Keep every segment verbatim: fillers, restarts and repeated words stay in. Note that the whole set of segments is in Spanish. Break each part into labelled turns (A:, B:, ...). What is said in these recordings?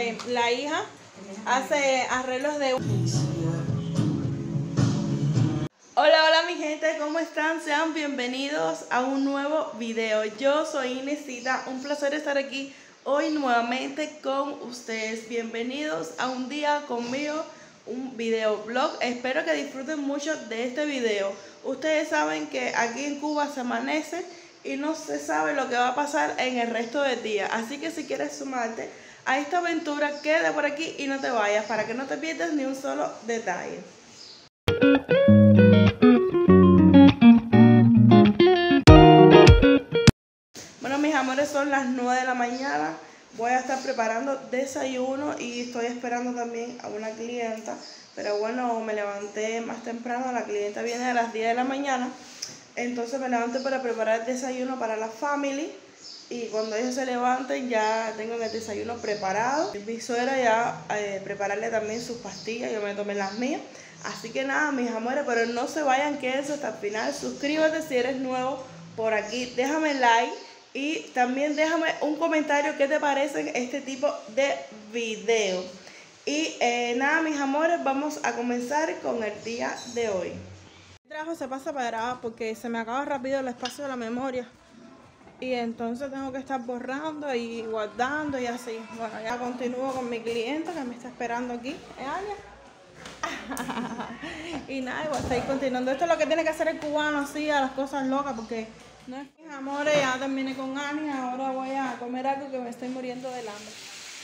A: hace, la hija hace arreglos de... Hola, hola mi gente, ¿cómo están? Sean bienvenidos a un nuevo video. Yo soy Inesita, un placer estar aquí hoy nuevamente con ustedes. Bienvenidos a un día conmigo, un video blog. Espero que disfruten mucho de este video. Ustedes saben que aquí en Cuba se amanece y no se sabe lo que va a pasar en el resto del día. Así que si quieres sumarte a esta aventura, queda por aquí y no te vayas para que no te pierdas ni un solo detalle. Bueno, mis amores, son las nueve de la mañana. Voy a estar preparando desayuno y estoy esperando también a una clienta. Pero bueno, me levanté más temprano. La clienta viene a las diez de la mañana. Entonces me levanté para preparar el desayuno para la family. Y cuando ellos se levanten ya tengo el desayuno preparado. Mi suegra ya eh, prepararle también sus pastillas. Yo me tomé las mías. Así que nada, mis amores, pero no se vayan, quédense hasta el final. Suscríbete si eres nuevo por aquí. Déjame like. Y también déjame un comentario qué te parece este tipo de video. Y eh, nada, mis amores, vamos a comenzar con el día de hoy. El trabajo se pasa para grabar porque se me acaba rápido el espacio de la memoria. Y entonces tengo que estar borrando y guardando y así. Bueno, ya continúo con mi cliente que me está esperando aquí. ¿Eh, Ania? Y nada, igual seguir continuando. Esto es lo que tiene que hacer el cubano, así, a las cosas locas, porque... No es que, amores, ya terminé con Ania, ahora voy a comer algo que me estoy muriendo del hambre.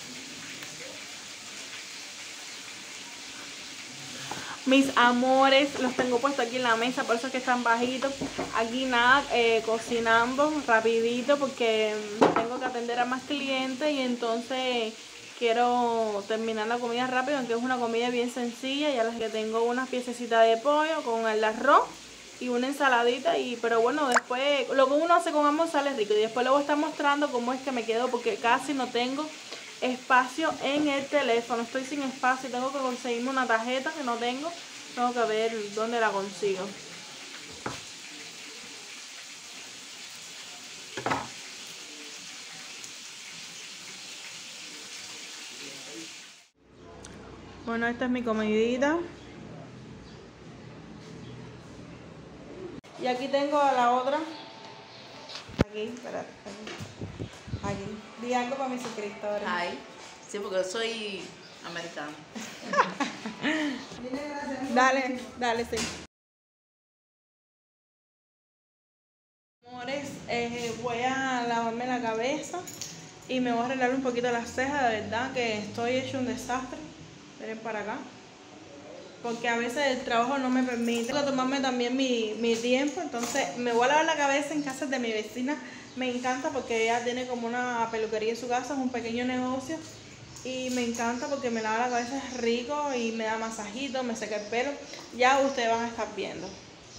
A: Mis amores, los tengo puestos aquí en la mesa, por eso es que están bajitos. Aquí nada, eh, cocinando rapidito porque tengo que atender a más clientes y entonces quiero terminar la comida rápido, aunque es una comida bien sencilla. Ya las que tengo unas piececitas de pollo con el arroz y una ensaladita, y pero bueno, después lo que uno hace con ambos sale rico. Y después les voy a estar mostrando cómo es que me quedo, porque casi no tengo espacio en el teléfono. Estoy sin espacio, tengo que conseguirme una tarjeta que no tengo. Tengo que ver dónde la consigo. Bueno, esta es mi comidita. Y aquí tengo a la otra. Aquí, espérate. Aquí. Aquí. Di algo para mis suscriptores.
B: Ay, sí, porque yo soy americana.
A: Dale, dale, sí. Amores, eh, voy a lavarme la cabeza y me voy a arreglar un poquito las cejas. De verdad que estoy hecho un desastre. Miren para acá. Porque a veces el trabajo no me permite. Tengo que tomarme también mi, mi tiempo. Entonces me voy a lavar la cabeza en casa de mi vecina. Me encanta porque ella tiene como una peluquería en su casa. Es un pequeño negocio. Y me encanta porque me lava la cabeza, es rico y me da masajito, me seca el pelo. Ya ustedes van a estar viendo.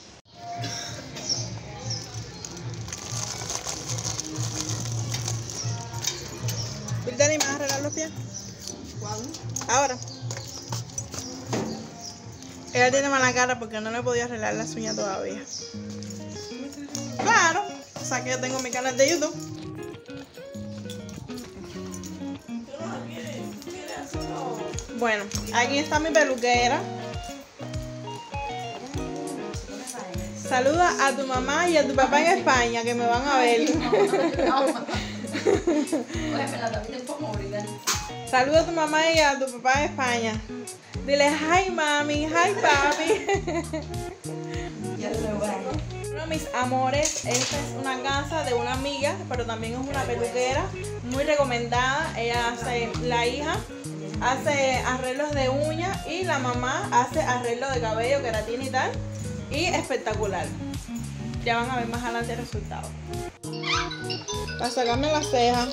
A: Brittany, ¿me vas a arreglar los pies?
B: ¿Cuándo?
A: Ahora. Ella tiene mala cara porque no le podía arreglar las uñas todavía. Claro, o sea que yo tengo mi canal de YouTube. Bueno, aquí está mi peluquera. Saluda a tu mamá y a tu papá en España que me van a ver. Saluda a tu mamá y a tu papá en España. Dile hi mami, hi papi. Bueno, mis amores, esta es una casa de una amiga, pero también es una peluquera muy recomendada. Ella hace, la hija hace arreglos de uñas y la mamá hace arreglo de cabello, queratina y tal. Y espectacular. Ya van a ver más adelante el resultado. Para sacarme las cejas.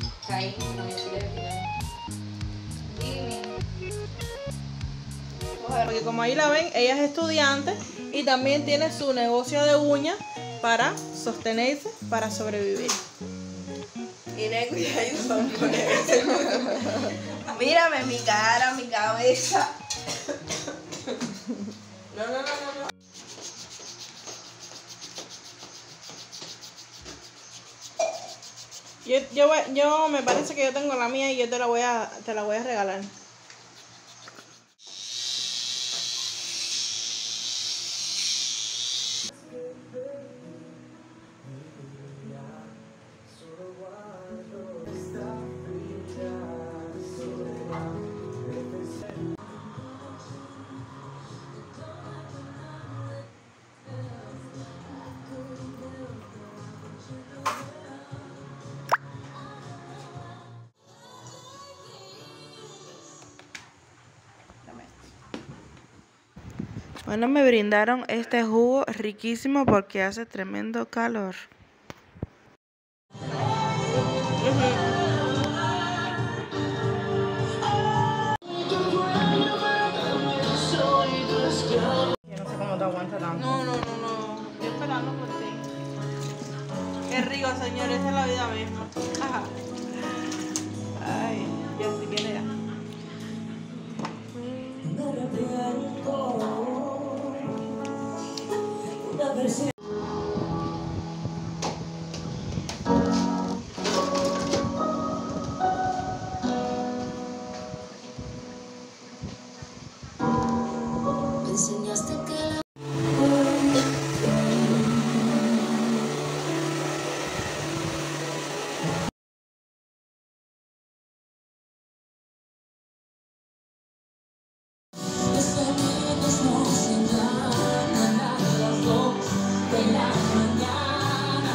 A: Porque como ahí la ven, ella es estudiante y también tiene su negocio de uñas para sostenerse, para sobrevivir.
B: Mírame mi cara, mi cabeza. No, no, no, no, no.
A: Yo, yo, voy- yo me parece que yo tengo la mía y yo te la voy a, te la voy a regalar. Bueno, me brindaron este jugo riquísimo porque hace tremendo calor.
B: Yo no sé cómo te aguanta tanto.
A: No, no, no, no. Estoy esperando por ti. Qué rico, señores. Esa es la vida misma. Ajá. Ay, ya si viene ya.
C: Me enseñaste que la los amigos no se engañan a las dos de la mañana.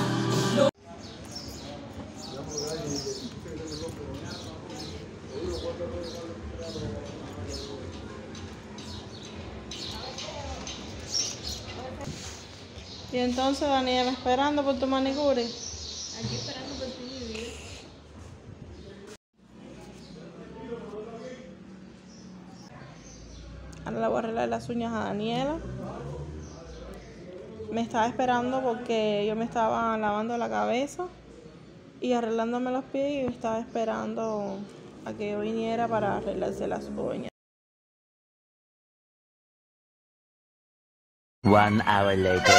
A: Y entonces, Daniela, esperando por tu manicure.
B: Aquí esperando por ti, mi vida.
A: Ahora le voy a arreglar las uñas a Daniela. Me estaba esperando porque yo me estaba lavando la cabeza y arreglándome los pies y me estaba esperando a que yo viniera para arreglarse las uñas.
D: One hour later.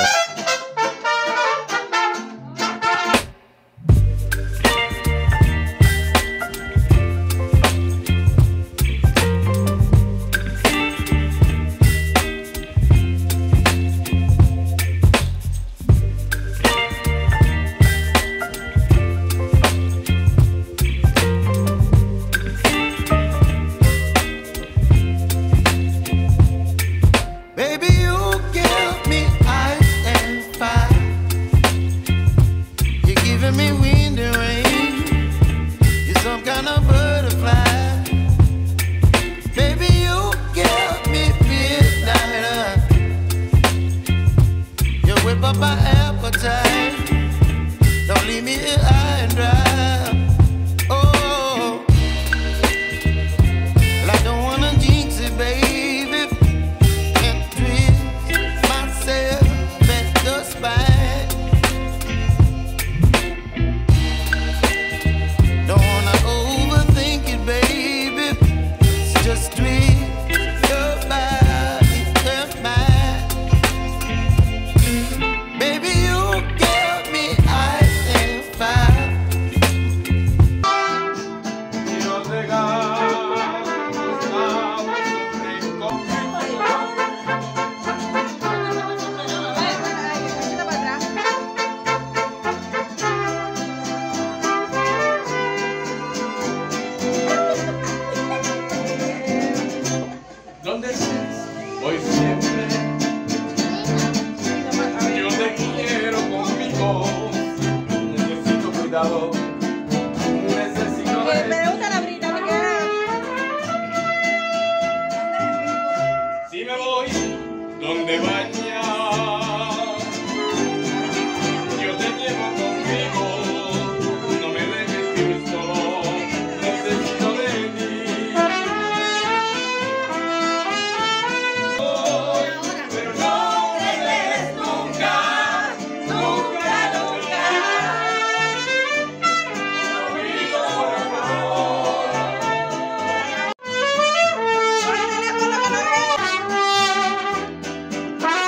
E: Baby, you give me ice and fire. You're giving me wind and rain. You're some kind of butterfly. Baby, you give me midnight. You whip up my appetite. Don't leave me here high and dry. Oh, well, I don't wanna jinx it, baby.
F: ¿Dónde estés? Voy siempre. Yo te quiero conmigo. Necesito cuidado. Necesito de.
A: Me gusta la brita, me queda.
F: Si me voy, ¿dónde vaya? Yo te llevo conmigo. No me dejes vivir solo. Necesito de ti. Pero no me dejes nunca, nunca, nunca. Conmigo, por favor.
A: ¡Ay,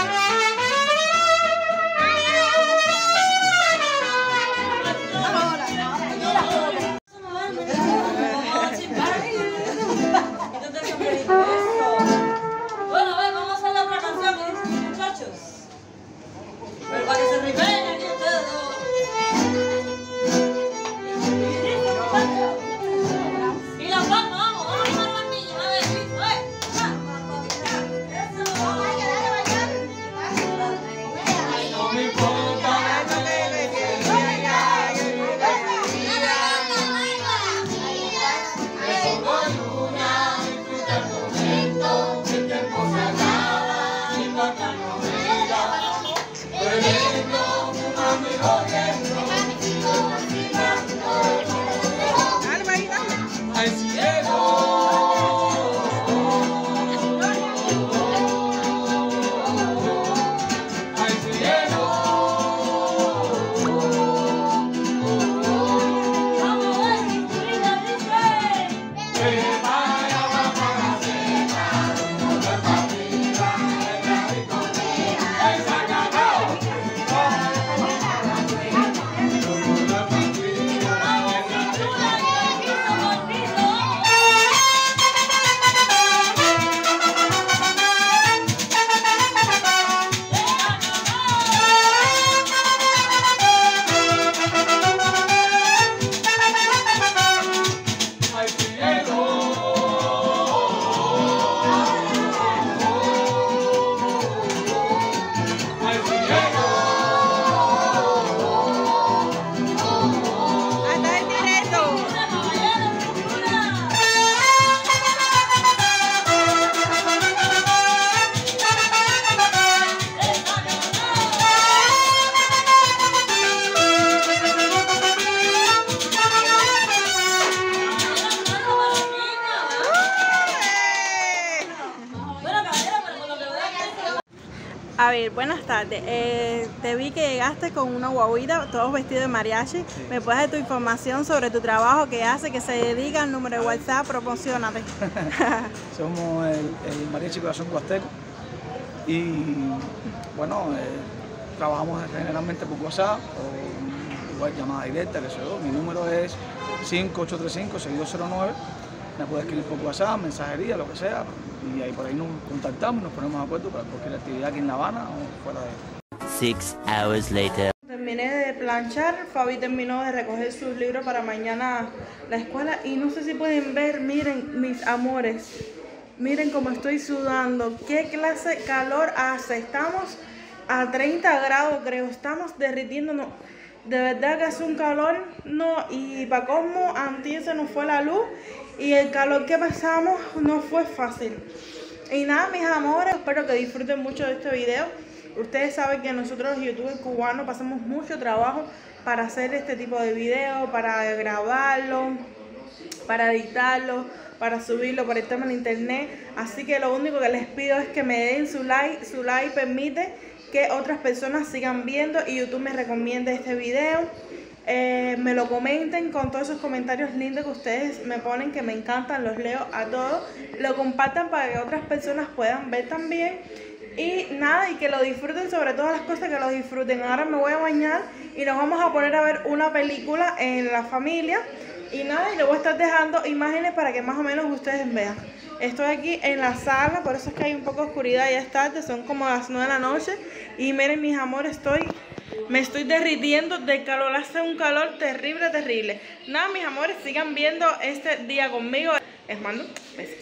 D: A ver, buenas tardes. Eh, te vi que llegaste con una guaguita, todos vestidos de mariachi. Sí. ¿Me puedes dar tu información sobre tu trabajo, qué hace, que se dedica, el número de WhatsApp? Promocionate.
G: Somos el, el Mariachi Corazón Huasteco y bueno, eh, trabajamos generalmente por WhatsApp o igual llamada directa, que sé yo. Mi número es cinco ocho tres cinco, seis dos cero nueve. Me puedes escribir por WhatsApp, mensajería, lo que sea, y ahí por ahí nos contactamos, nos ponemos de acuerdo para cualquier actividad aquí en La Habana o fuera de ella.
H: Six hours later.
A: Terminé de planchar, Fabi terminó de recoger sus libros para mañana la escuela y no sé si pueden ver, miren mis amores, miren cómo estoy sudando, qué clase de calor hace, estamos a treinta grados creo, estamos derritiéndonos. De verdad que hace un calor, no, y para colmo, antes se nos fue la luz y el calor que pasamos no fue fácil. Y nada, mis amores, espero que disfruten mucho de este video. Ustedes saben que nosotros, los youtubers cubanos, pasamos mucho trabajo para hacer este tipo de videos, para grabarlo, para editarlo, para subirlo por el tema en internet. Así que lo único que les pido es que me den su like, su like permite que otras personas sigan viendo y YouTube me recomiende este video, eh, me lo comenten con todos esos comentarios lindos que ustedes me ponen, que me encantan, los leo a todos, lo compartan para que otras personas puedan ver también y nada, y que lo disfruten, sobre todas las cosas que lo disfruten. Ahora me voy a bañar y nos vamos a poner a ver una película en la familia y nada, y les voy a estar dejando imágenes para que más o menos ustedes vean. Estoy aquí en la sala, por eso es que hay un poco de oscuridad, ya es tarde, son como las nueve de la noche. Y miren mis amores, estoy, me estoy derritiendo del calor, hace un calor terrible, terrible. Nada, mis amores, sigan viendo este día conmigo. Les mando besos.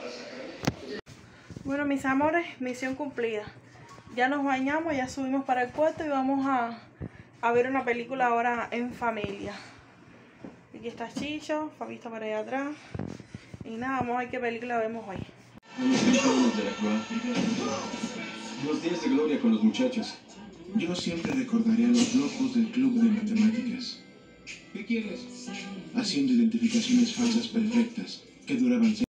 A: Bueno, mis amores, misión cumplida. Ya nos bañamos, ya subimos para el cuarto y vamos a, a ver una película ahora en familia. Aquí está Chicho, Fabi está para allá atrás. Y nada, vamos a ver qué película vemos hoy.
I: Los días de gloria con los muchachos. Yo siempre recordaré a los locos del club de matemáticas. ¿Qué quieres? Haciendo identificaciones falsas perfectas que duraban